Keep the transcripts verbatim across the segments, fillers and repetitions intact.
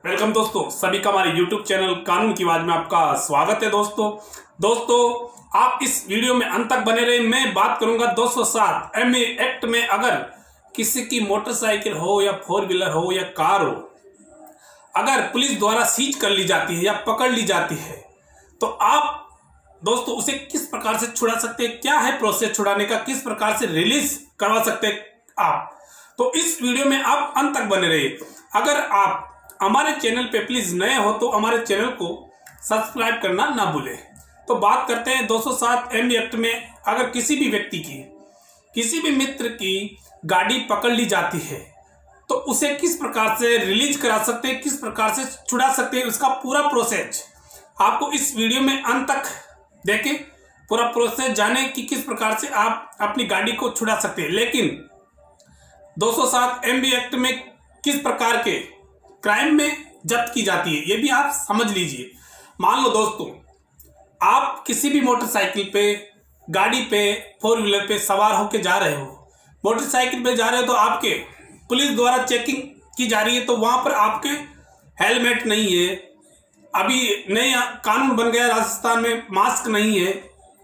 Welcome दोस्तों, सभी का हमारे यूट्यूब चैनल कानून की आवाज में आपका स्वागत है। दोस्तों दोस्तों आप इस वीडियो में अंत तक बने रहे। मैं बात करूंगा दो सौ सात एम ए एक्ट में अगर किसी की मोटरसाइकिल हो या फोर व्हीलर हो या कार हो, अगर पुलिस द्वारा सीज कर ली जाती है या पकड़ ली जाती है तो आप दोस्तों उसे किस प्रकार से छुड़ा सकते हैं, क्या है प्रोसेस छुड़ाने का, किस प्रकार से रिलीज करवा सकते हैं आप। तो इस वीडियो में आप अंत तक बने रहिए। अगर आप हमारे चैनल पे प्लीज नए हो तो हमारे चैनल को सब्सक्राइब करना ना भूलें। तो बात करते हैं दो सौ सात एम एक्ट में अगर किसी भी व्यक्ति की, किसी भी मित्र की गाड़ी पकड़ ली जाती है तो उसे किस प्रकार से रिलीज करा सकते हैं, किस प्रकार से छुड़ा सकते हैं, उसका पूरा प्रोसेस आपको इस वीडियो में अंत तक देखें, पूरा प्रोसेस जाने कि किस प्रकार से आप अपनी गाड़ी को छुड़ा सकते हैं। लेकिन दो सौ सात एम एक्ट में किस प्रकार के क्राइम में जब्त की जाती है ये भी आप समझ लीजिए। मान लो दोस्तों आप किसी भी मोटरसाइकिल पे, गाड़ी पे, फोर व्हीलर पे सवार होकर जा रहे हो, मोटरसाइकिल पे जा रहे हो तो आपके पुलिस द्वारा चेकिंग की जा रही है तो वहां पर आपके हेलमेट नहीं है, अभी नया कानून बन गया राजस्थान में मास्क नहीं है,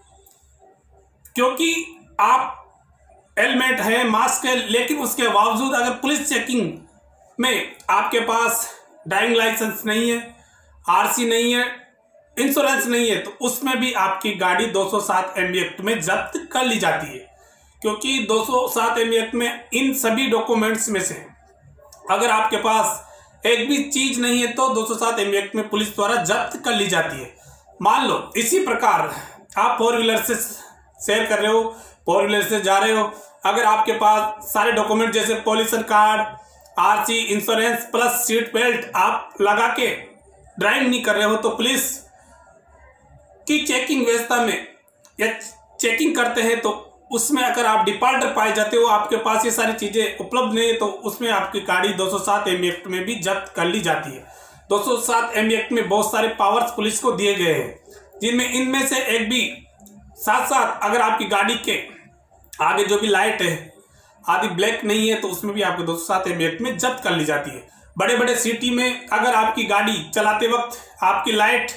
क्योंकि आप हेलमेट है, मास्क है, लेकिन उसके बावजूद अगर पुलिस चेकिंग में आपके पास ड्राइविंग लाइसेंस नहीं है, आरसी नहीं है, इंश्योरेंस नहीं है तो उसमें भी आपकी गाड़ी दो सौ सात एम एक्ट में जब्त कर ली जाती है। क्योंकि दो सौ सात एम एक्ट में इन सभी डॉक्यूमेंट्स में से अगर आपके पास एक भी चीज नहीं है तो दो सौ सात एम एक्ट में पुलिस द्वारा जब्त कर ली जाती है। मान लो इसी प्रकार आप फोर व्हीलर से शेयर कर रहे हो, फोर व्हीलर से जा रहे हो, अगर आपके पास सारे डॉक्यूमेंट जैसे pollution card, RC, insurance plus seat belt आप लगा के ड्राइव नहीं कर रहे हो तो पुलिस की चेकिंग व्यवस्था में या चेकिंग करते हैं तो उसमें अगर आप डिफॉल्टर पाए जाते हो, आपके पास ये सारी चीजें उपलब्ध नहीं है तो उसमें आपकी गाड़ी दो सौ सात एम एक्ट में भी जब्त कर ली जाती है। दो सौ सात एम एक्ट में बहुत सारे पावर्स पुलिस को दिए गए हैं, जिनमें इनमें से एक भी साथ साथ अगर आपकी गाड़ी के आगे जो भी लाइट है आदि ब्लैक नहीं है तो उसमें भी आपको दो सौ सात एम एक्ट में जब्त कर ली जाती है। बड़े बड़े सिटी में अगर आपकी गाड़ी चलाते वक्त आपकी लाइट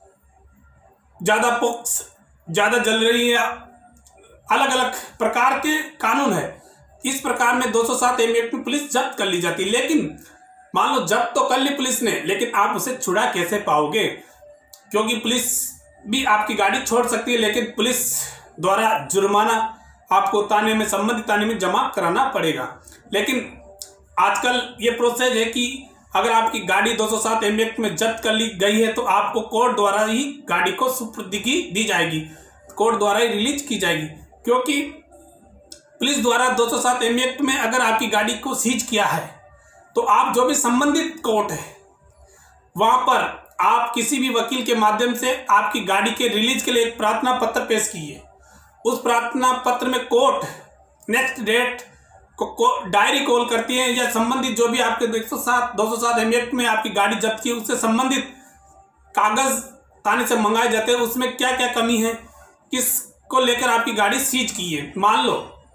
ज्यादा फोक्स ज्यादा जल रही है, अलग अलग प्रकार के कानून है, इस प्रकार में दो सौ सात एम एक्ट में पुलिस जब्त कर ली जाती है। लेकिन मान लो जब्त तो कर ली पुलिस ने, लेकिन आप उसे छुड़ा कैसे पाओगे, क्योंकि पुलिस भी आपकी गाड़ी छोड़ सकती है लेकिन पुलिस द्वारा जुर्माना आपको थाने में, संबंधित थाने में जमा कराना पड़ेगा। लेकिन आजकल ये प्रोसेस है कि अगर आपकी गाड़ी दो सौ सात एम एक्ट में जब्त कर ली गई है तो आपको कोर्ट द्वारा ही गाड़ी को सुपुर्दगी दी जाएगी, कोर्ट द्वारा ही रिलीज की जाएगी। क्योंकि पुलिस द्वारा दो सौ सात एम एक्ट में अगर आपकी गाड़ी को सीज किया है तो आप जो भी संबंधित कोर्ट है वहां पर आप किसी भी वकील के माध्यम से आपकी गाड़ी के रिलीज के लिए एक प्रार्थना पत्र पेश कीजिए। उस प्रार्थना पत्र में कोर्ट नेक्स्ट डेट को, को डायरी कॉल करती है या संबंधित जो भी आपके दो सौ सात दो सौ सात एम एक्ट में आपकी गाड़ी जब्त की उससे संबंधित कागज थाने से मंगाए जाते हैं, उसमें क्या क्या कमी है, किसको लेकर आपकी गाड़ी सीज की है। मान लो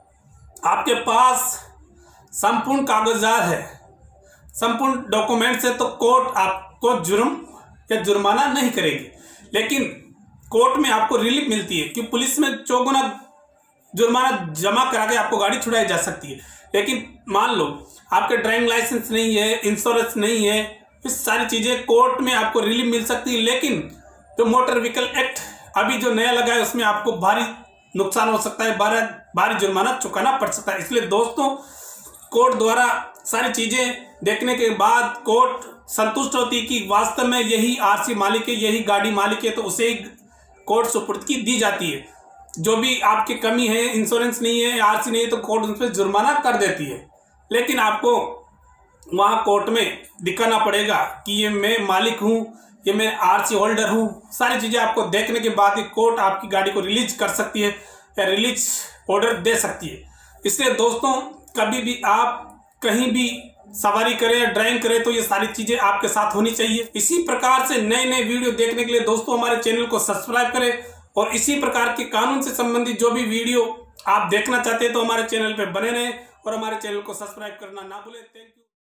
आपके पास संपूर्ण कागजात है, संपूर्ण डॉक्यूमेंट्स है तो कोर्ट आपको जुर्म या जुर्माना नहीं करेगी, लेकिन कोर्ट में आपको रिलीफ मिलती है कि पुलिस में चौगुना जुर्माना जमा करा के आपको गाड़ी छुड़ाई जा सकती है। लेकिन मान लो आपके ड्राइविंग लाइसेंस नहीं है, इंश्योरेंस नहीं है, इस सारी चीजें कोर्ट में आपको रिलीफ मिल सकती है, लेकिन जो मोटर व्हीकल एक्ट अभी जो नया लगा है उसमें आपको भारी नुकसान हो सकता है, भारी भारी जुर्माना चुकाना पड़ सकता है। इसलिए दोस्तों कोर्ट द्वारा सारी चीजें देखने के बाद कोर्ट संतुष्ट होती है कि वास्तव में यही आरसी मालिक है, यही गाड़ी मालिक है, तो उसे कोर्ट सुपुर्दगी दी जाती है। जो भी आपकी कमी है, इंश्योरेंस नहीं है, आरसी नहीं है, तो कोर्ट उस पर जुर्माना कर देती है। लेकिन आपको वहां कोर्ट में दिखाना पड़ेगा कि ये मैं मालिक हूं, ये मैं आरसी होल्डर हूं, सारी चीजें आपको देखने के बाद ही कोर्ट आपकी गाड़ी को रिलीज कर सकती है या रिलीज ऑर्डर दे सकती है। इसलिए दोस्तों कभी भी आप कहीं भी सवारी करें या ड्राइविंग करें तो ये सारी चीजें आपके साथ होनी चाहिए। इसी प्रकार से नए नए वीडियो देखने के लिए दोस्तों हमारे चैनल को सब्सक्राइब करें और इसी प्रकार के कानून से संबंधित जो भी वीडियो आप देखना चाहते हैं तो हमारे चैनल पे बने रहें और हमारे चैनल को सब्सक्राइब करना ना भूलें। Thank you.